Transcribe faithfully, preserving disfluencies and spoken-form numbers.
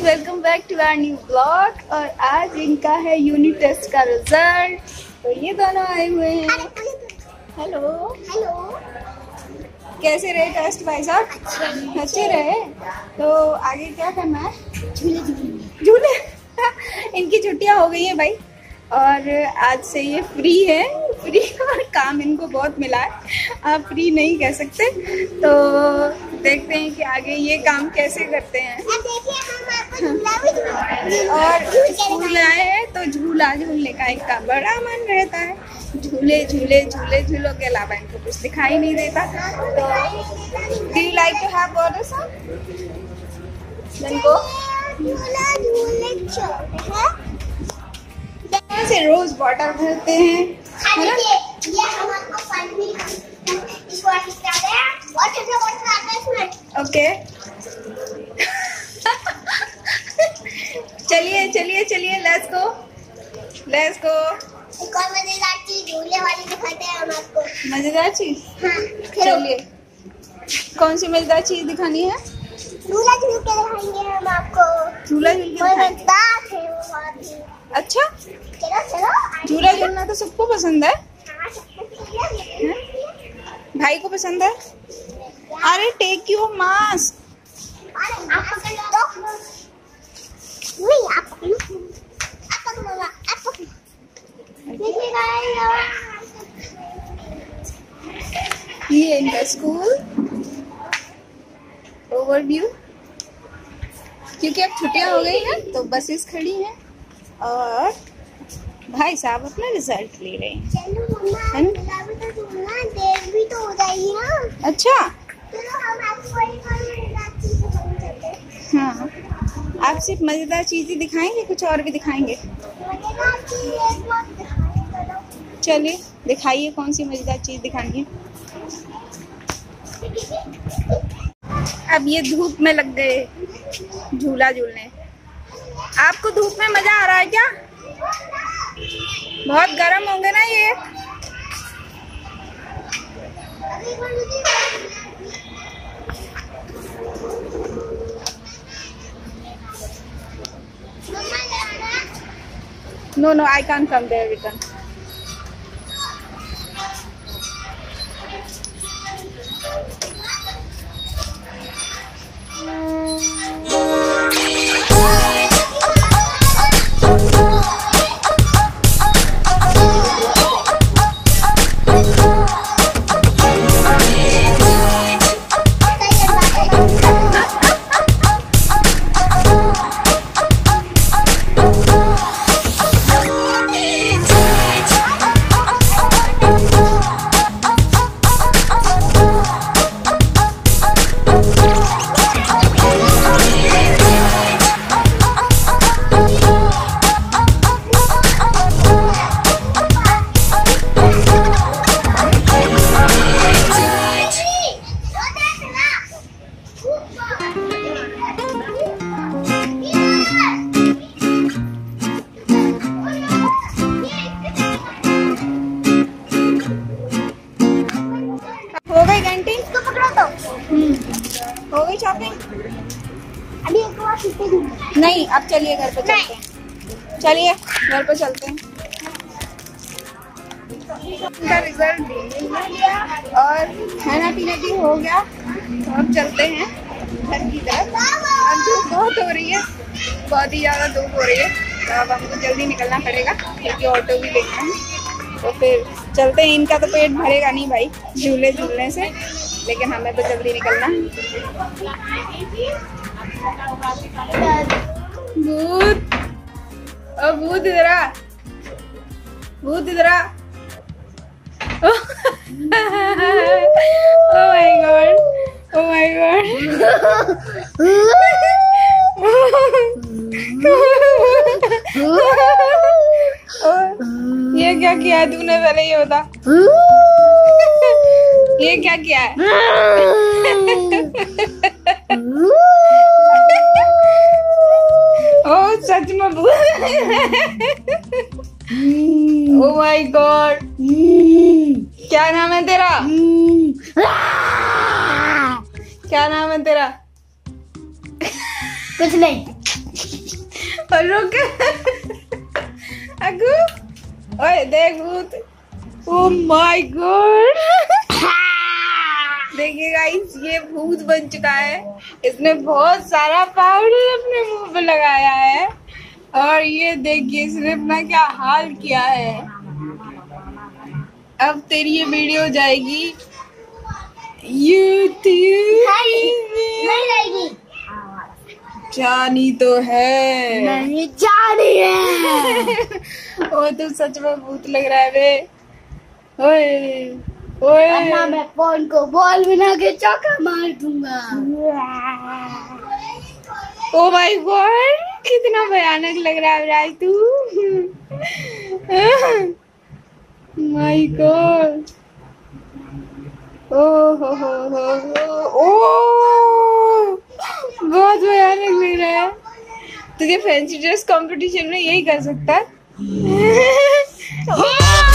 Welcome back to our new blog. और आज इनका है यूनिट टेस्ट का रिजल्ट। तो ये दोनों आए हुए हैं। हेलो हेलो, कैसे रहे टेस्ट भाई साहब? अच्छे रहे। तो आगे क्या करना है? झूले झूले झूले इनकी छुट्टियां हो गई हैं भाई, और आज से ये फ्री है। फ्री और काम इनको बहुत मिला है, आप फ्री नहीं कह सकते। तो देखते हैं कि आगे ये काम कैसे करते हैं। और स्कूल आए हैं तो झूला झूलने का इनका बड़ा मन रहता है। झूले झूले झूले झूलों के अलावा इनको कुछ दिखाई नहीं देता। तो do you like to have water sir? इनको से रोज वाटर भरते हैं, है ना? ये हमको पानी भी इसको आता है, वाटर से वाटर आता है इसमें। ओके चलिए चलिए चलिए, लेट्स गो लेट्स गो। एक और मजेदार चीज झूले वाली दिखाते हैं हम आपको। मजेदार चीज? हाँ, चलिए, कौन सी मजेदार चीज दिखानी है? झूला झूल के दिखाएंगे हम आपको। झूला झूल के दिखाएंगे? मजेदार है वो बहुत ही। अच्छा, चलो चलो। झूला झूलना तो सबको पसंद है। हाँ, सबको चाहिए। हैं? भाई को पसंद है? अरे टेक योर मास्क। अरे आप पकड़ लो। नहीं, आप पकड़ लो। आप पकड़ो ना, आप पकड़ो। देखिए गाइस, ये इनका स्कूल ओवरव्यू। क्योंकि अब छुट्टियां हो गई हैं तो बसेस खड़ी हैं और भाई साहब अपना रिजल्ट ले रहे हैं। चलो मम्मा, अभी तो झूलना देर भी तो हो जाएगी ना। अच्छा, चलो हम आपको एक और मजेदार चीज दिखाते हैं। हाँ, आप सिर्फ मजेदार चीजें दिखाएंगे, कुछ और भी दिखाएंगे? मजेदार चीज एक और दिखाएं। चलो चलिए दिखाइए, कौन सी मजेदार चीज दिखानी है? अब ये धूप में लग गए झूला झूलने। आपको धूप में मजा आ रहा है क्या? बहुत गर्म होंगे ना ये। No no, I can't come there return. हो गई घंटी? इसको पकड़ो तो। हो गई शॉपिंग? अभी एक और छुट्टी दूंगी। नहीं, अब चलिए घर पे चलते हैं। चलिए घर पे चलते हैं। उनका रिजल्ट मिल गया और खाना पीना भी हो गया, तो अब चलते हैं घर की तरफ। अब धूप बहुत हो रही है, बहुत ही ज़्यादा धूप हो रही है, तो अब हमको जल्दी निकलना पड़ेगा क्योंकि ऑटो भी देखना है। तो फिर चलते हैं। इनका तो पेट भरेगा नहीं भाई झूले झूलने से, लेकिन हमें तो जल्दी निकलना है। भूत, ओ भूत इधर आ, भूत इधर आ। Oh my god, oh my god। ये क्या किया तूने? पहले ये बता, ये क्या किया है? ओ सच में भूत। ओ माय गॉड, क्या नाम है तेरा? क्या नाम है तेरा? कुछ नहीं। और रुक अगू, ओए देख भूत। ओ माय गॉड, देखिए गाइस ये भूत बन चुका है। इसने बहुत सारा पाउडर अपने मुंह पे लगाया है और ये देखिए इसने अपना क्या हाल किया है। अब तेरी ये वीडियो जाएगी यूट्यूब। नहीं जाएगी, जानी तो है, नहीं जानी है। ओ तू सच में भूत लग रहा है बे। ओए ओए, वरना मैं फोन को बॉल बना के चौका मार दूंगा। ओ माय गॉड, कितना भयानक लग रहा है राज तू। माय गॉड, ओ हो हो हो हो, ओ बहुत भयानक लग रहा है। तुझे फैंसी ड्रेस कंपटीशन में यही कर सकता है।